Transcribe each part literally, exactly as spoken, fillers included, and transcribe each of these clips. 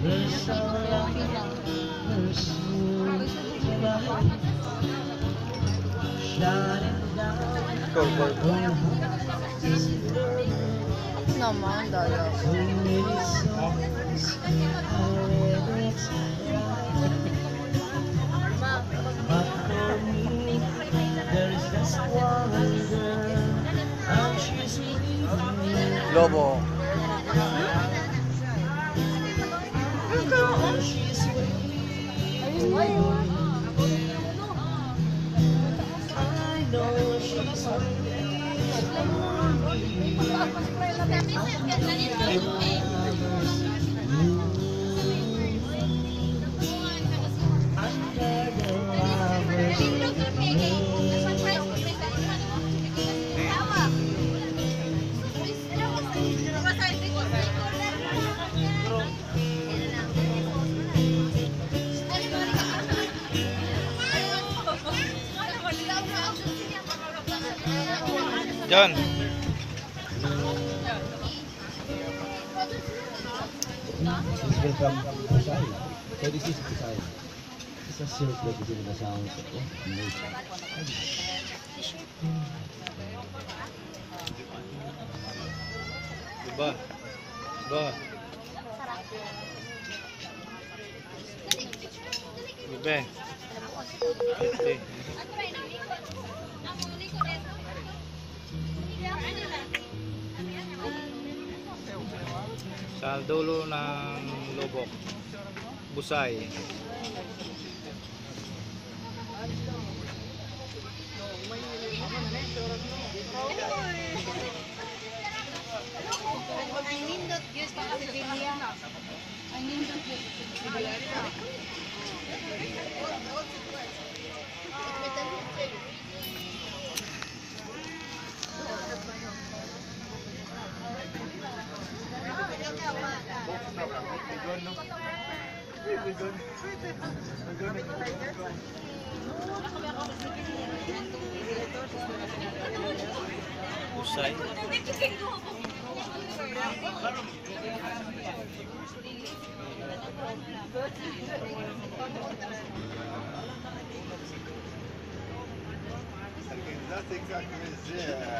Naman, daya. Lobo. John. This will come from Busai. So this is Busai. It's a silk that is in the sounds of nature. Diba? Diba? Diba? Okay. Sa dulo ng lubok, Busay. Ang nindot gyud sa Siberia. Ang nindot gyud sa Siberia. Busay. That's exactly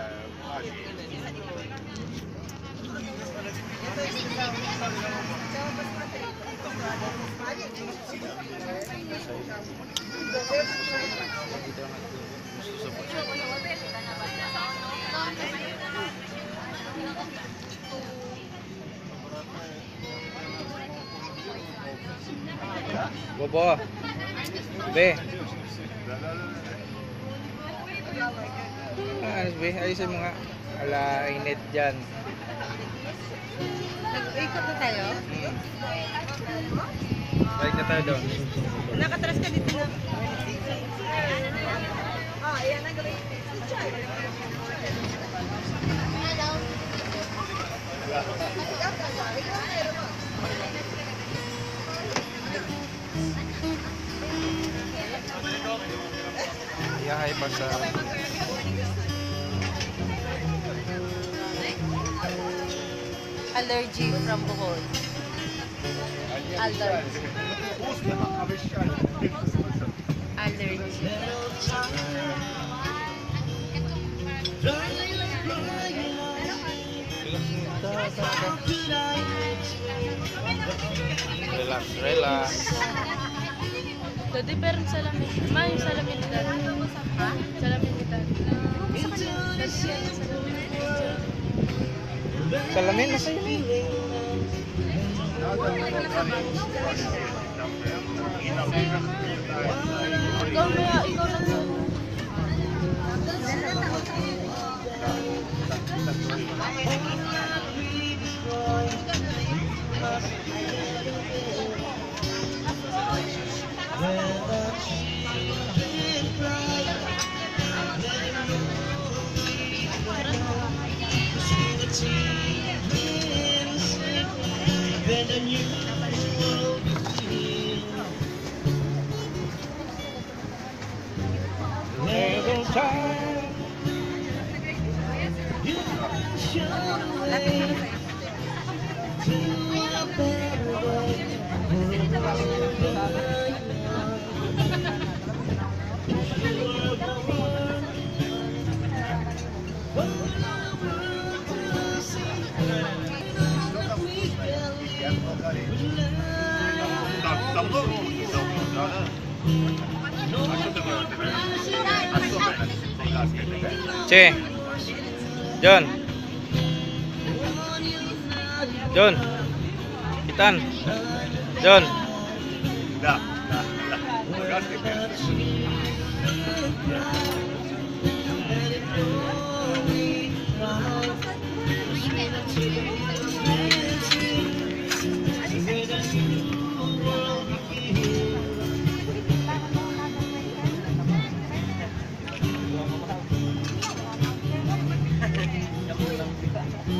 Bobo. Be. Ah, be, ayusin mo nga. Ala, init dyan. Nag-ikot na tayo? Hmm. Balik na tayo doon. Nakatras ka dito na. Ah, ayan na gawin. Iyahay pa sa... Allergy from Bohol. Allergy. Allergy. Relax, relax. Dati pero salamin. Ma, yung salamin nila. Ha? Salamin nila. Salamin na sa'yo eh. Ikaw na, ikaw na. Time. Che. John. John. Kitan. John. Da, da, da. Gas gegeben.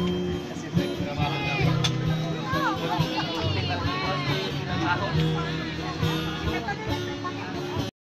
Kasi